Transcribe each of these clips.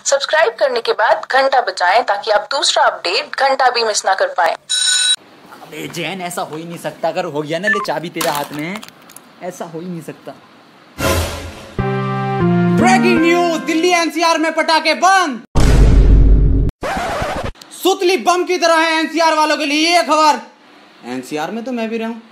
Subscribe करने के बाद घंटा बजाएं ताकि आप दूसरा अपडेट घंटा भी मिस ना कर पाएं। अबे जैन, ऐसा हो ही नहीं सकता। अगर हो गया ना, ले चाबी तेरे हाथ में है, ऐसा हो ही नहीं सकता। ब्रेकिंग न्यूज, दिल्ली एनसीआर में पटाखे बंद। सुतली बम की तरह है एनसीआर वालों के लिए ये खबर। एनसीआर में तो मैं भी रहूं।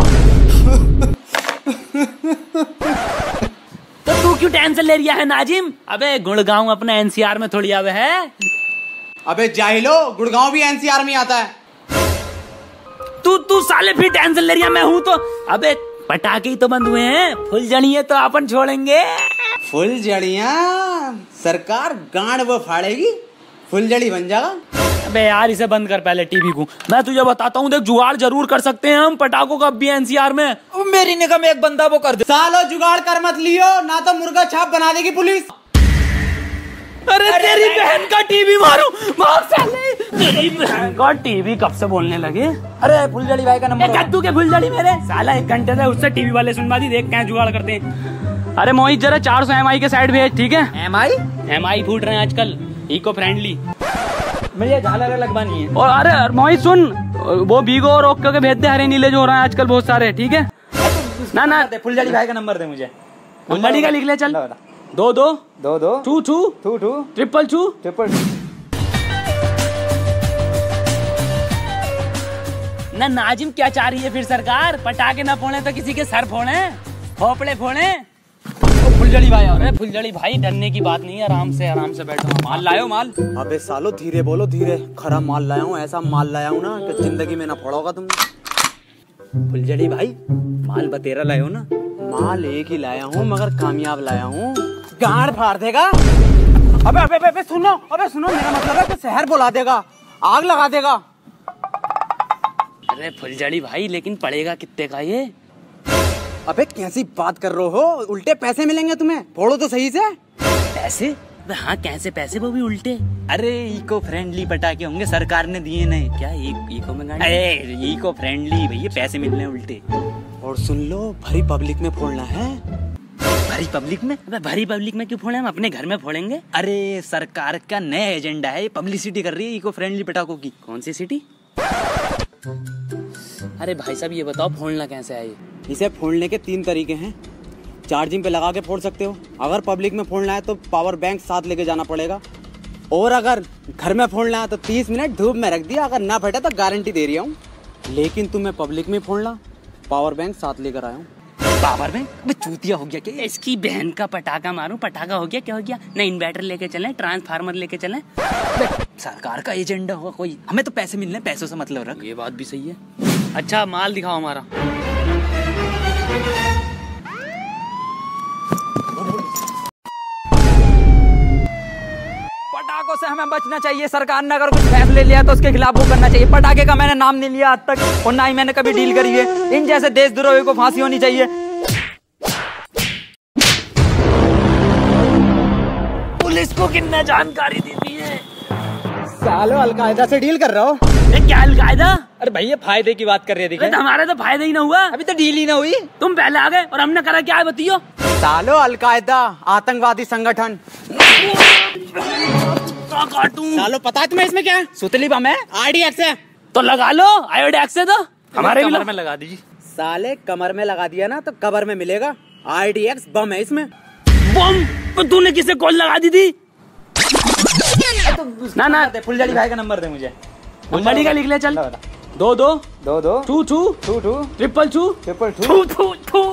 तो तू क्यों टेंशन ले रिया है नाजिम? अबे गुड़गांव अपना एनसीआर में थोड़ी आवे है। अबे जाहिलो, गुड़गांव भी एनसीआर में आता है। तू साले फिर टेंशन ले रिया, मैं हूँ तो। अबे पटाखे ही तो बंद हुए हैं, फुलझड़ियाँ तो अपन छोड़ेंगे। फुलझड़ियाँ सरकार गांड वो फाड़ेगी, फुलझड़ी बन जाएगा। अबे यार इसे बंद कर पहले टीवी को। मैं तुझे बताता हूँ, देख जुगाड़ जरूर कर सकते हैं हम पटाखों का भी एनसीआर में। मेरी निगाह में एक बंदा वो कर दे। सालो जुगाड़ कर मत लियो, ना तो मुर्गा छाप बना देगी पुलिस। अरे तेरी बहन का टीवी मारू, मार साले। तेरी बहन का टीवी कब से बोलने लगे? अरे फुलझड़ी भाई का नंबर। कद्दू के फुलझड़ी मेरे साला 1 घंटे से उससे टीवी वाले सुनवा दी, देख क्या जुगाड़ करते हैं। अरे मोहित जरा 400 MI के साइड भेज, ठीक है? MI फूट रहे हैं आजकल, इको फ्रेंडली। मुझे झालर लगवानी है। और अरे मोहित सुन, वो भीगो और ओके के भेज दे, हरे नीले जो हो रहे हैं आजकल बहुत सारे, ठीक है? ना फुलझड़ी भाई का नंबर दे मुझे। फुलझड़ी का लिख ले चल। 22 22 ट्रिपल टू। ना नाजिम क्या चाह रही है फिर सरकार? पटाखे ना फोड़े तो किसी के सर फोड़े, खोपड़े फोड़े। फुलझड़ी भाई, अरे फुलझड़ी भाई डरने की बात नहीं है, आराम से बैठो। माल लायो माल। अबे सालो धीरे बोलो, धीरे। खरा माल लाया हूँ, ऐसा माल लाया हूँ ना कि जिंदगी में ना फोड़ोगा तुम। फुलझड़ी भाई माल बतेरा लायो ना। माल एक ही लाया हूँ मगर कामयाब लाया हूँ। गाड़ फाड़ देगा। अबे सुनो, मेरा मतलब है कि शहर बुला देगा, आग लगा देगा। अरे फुलझड़ी भाई लेकिन पड़ेगा कितने का ये? अबे कैसी बात कर रहे हो, उल्टे पैसे मिलेंगे तुम्हें, फोड़ो तो सही से। पैसे? हाँ कैसे पैसे, वो भी उल्टे? अरे इको फ्रेंडली पटाखे होंगे, सरकार ने दिए नहीं क्या? इको में गाड़ी, अरे इको फ्रेंडली भैया, पैसे मिल रहे हैं उल्टे। और सुन लो, भरी पब्लिक में फोड़ना है। भरी पब्लिक में? अबे भरी पब्लिक में क्यों फोड़े, हम अपने घर में फोड़ेंगे। अरे सरकार का नया एजेंडा है, पब्लिसिटी कर रही है इको फ्रेंडली पटाखों की। कौन सी सिटी? अरे भाई साहब ये बताओ फोड़ना कैसे है ये? इसे फोड़ने के 3 तरीके हैं। चार्जिंग पे लगा के फोड़ सकते हो, अगर पब्लिक में फोड़ना है तो पावर बैंक साथ लेके जाना पड़ेगा, और अगर घर में फोड़ना है तो 30 मिनट धूप में रख दिया, अगर ना फटे तो गारंटी दे रही हूँ। लेकिन तुम्हें पब्लिक में फोड़ना, पावर बैंक साथ लेकर आया हूँ। Power bank? अबे चूतिया हो गया क्या? इसकी बहन का पटाखा मारूं, पटाखा हो गया क्या हो गया? ना इन्वर्टर लेके चले, ट्रांसफार्मर लेके चले। सरकार का एजेंडा होगा कोई, हमें तो पैसे मिलने, पैसों से मतलब रख। ये बात भी सही है। अच्छा माल दिखाओ हमारा। पटाखों से हमें बचना चाहिए। सरकार ने अगर कुछ फैसले लिया तो उसके खिलाफ वो करना चाहिए। पटाखे का मैंने नाम नहीं लिया आज तक, और ना ही मैंने कभी डील करी है। इन जैसे देशद्रोही को फांसी होनी चाहिए। पुलिस को कितना जानकारी दी थी है? सालो अलकायदा से डील कर रहा हो। क्या अलकायदा? अरे भैया फायदे की बात कर रहे थे। हमारे तो फायदा ही ना हुआ, अभी तो डील ही ना हुई। तुम पहले आ गए और हमने करा क्या है बताइयो? सालो अलकायदा आतंकवादी संगठन। सालो पता है तुम्हें इसमें क्या है? सुतली बम है, RDX है। तो लगा लो, आयोडेक्स से तो हमारे कमर में लगा दीजिए। साले कमर में लगा दिया ना तो कबर में मिलेगा। RDX बम है इसमें। बम? तो तूने किसे कॉल लगा दी थी? ना फुलझड़ी भाई का नंबर दे मुझे। फुलझड़ी का लिख ले चल। 22 22 ट्रिपल टू।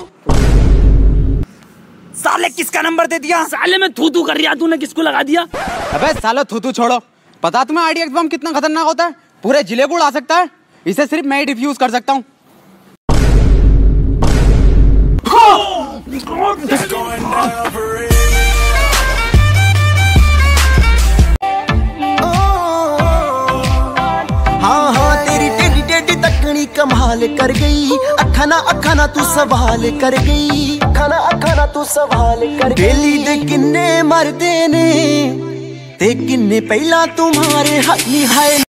साले किसका नंबर दे दिया? साले में थू कर रहा, तूने किसको लगा दिया? अबे सालो थू छोड़ो, पता तुम्हें RDX बम कितना खतरनाक होता है? पूरे जिले को उड़ा सकता है। इसे सिर्फ मैं ही डिफ्यूज कर सकता हूँ। हाँ तेरी टेढ़ी तकनी कमाल कर गई। अखा ना तू सवाल कर गई। अखा ना तू सवाल कर गई। बेली दे किन्ने मरदे ने ते किन्ने पहला तुम्हारे हाथ निहाए।